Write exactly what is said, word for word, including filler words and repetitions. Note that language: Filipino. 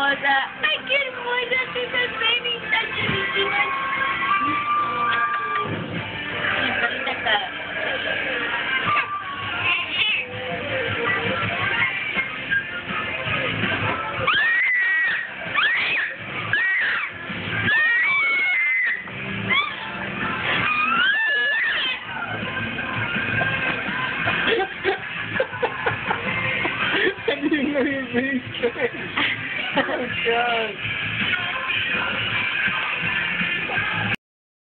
hermosa. Ay, qué hermosa tu baby. Tan chulísima. Ay, palita ka. Hindi mo yung face. Oh, God.